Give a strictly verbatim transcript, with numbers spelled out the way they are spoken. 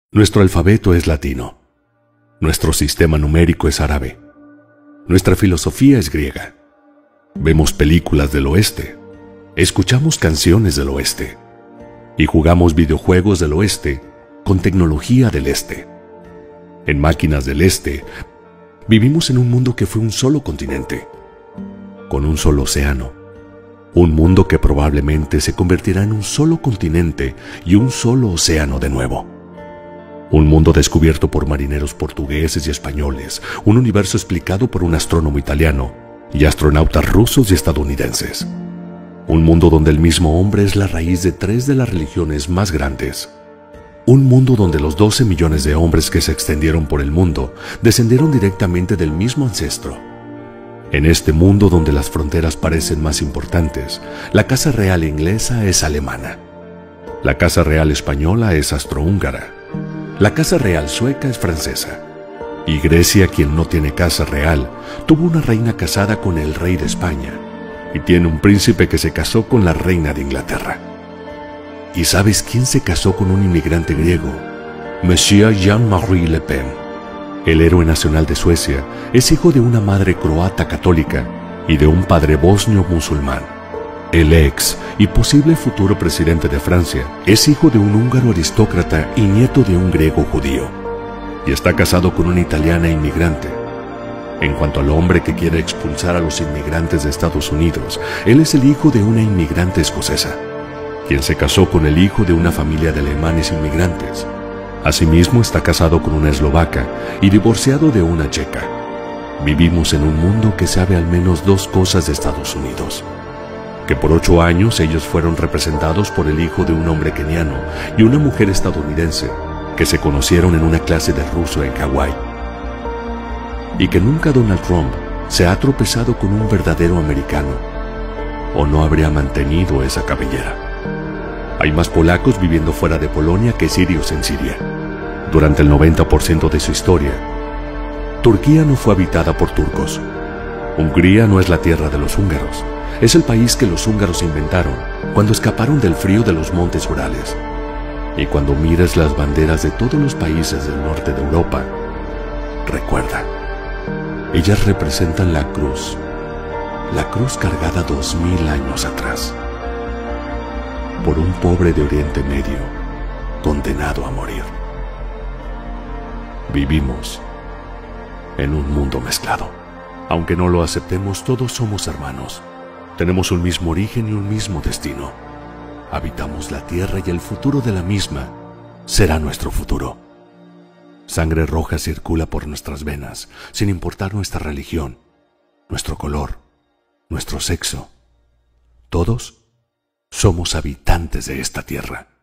Nuestro alfabeto es latino. Nuestro sistema numérico es árabe. Nuestra filosofía es griega. Vemos películas del oeste. Escuchamos canciones del oeste. Y jugamos videojuegos del oeste con tecnología del este. En máquinas del este, vivimos en un mundo que fue un solo continente, con un solo océano. Un mundo que probablemente se convertirá en un solo continente y un solo océano de nuevo. Un mundo descubierto por marineros portugueses y españoles, un universo explicado por un astrónomo italiano y astronautas rusos y estadounidenses. Un mundo donde el mismo hombre es la raíz de tres de las religiones más grandes. Un mundo donde los doce millones de hombres que se extendieron por el mundo descendieron directamente del mismo ancestro. En este mundo donde las fronteras parecen más importantes, la Casa Real inglesa es alemana. La Casa Real española es astrohúngara. La Casa Real sueca es francesa. Y Grecia, quien no tiene casa real, tuvo una reina casada con el rey de España y tiene un príncipe que se casó con la reina de Inglaterra. ¿Y sabes quién se casó con un inmigrante griego? Monsieur Jean-Marie Le Pen. El héroe nacional de Suecia es hijo de una madre croata católica y de un padre bosnio musulmán. El ex y posible futuro presidente de Francia es hijo de un húngaro aristócrata y nieto de un griego judío, y está casado con una italiana inmigrante. En cuanto al hombre que quiere expulsar a los inmigrantes de Estados Unidos, él es el hijo de una inmigrante escocesa, quien se casó con el hijo de una familia de alemanes inmigrantes. Asimismo, está casado con una eslovaca y divorciado de una checa. Vivimos en un mundo que sabe al menos dos cosas de Estados Unidos: que por ocho años ellos fueron representados por el hijo de un hombre keniano y una mujer estadounidense que se conocieron en una clase de ruso en Hawái, y que nunca Donald Trump se ha tropezado con un verdadero americano, o no habría mantenido esa cabellera. Hay más polacos viviendo fuera de Polonia que sirios en Siria. Durante el noventa por ciento de su historia, Turquía no fue habitada por turcos. Hungría no es la tierra de los húngaros. Es el país que los húngaros inventaron cuando escaparon del frío de los montes Urales. Y cuando mires las banderas de todos los países del norte de Europa, recuerda, ellas representan la cruz, la cruz cargada dos mil años atrás, por un pobre de Oriente Medio condenado a morir. Vivimos en un mundo mezclado. Aunque no lo aceptemos, todos somos hermanos. Tenemos un mismo origen y un mismo destino. Habitamos la tierra y el futuro de la misma será nuestro futuro. Sangre roja circula por nuestras venas, sin importar nuestra religión, nuestro color, nuestro sexo. Todos somos habitantes de esta tierra.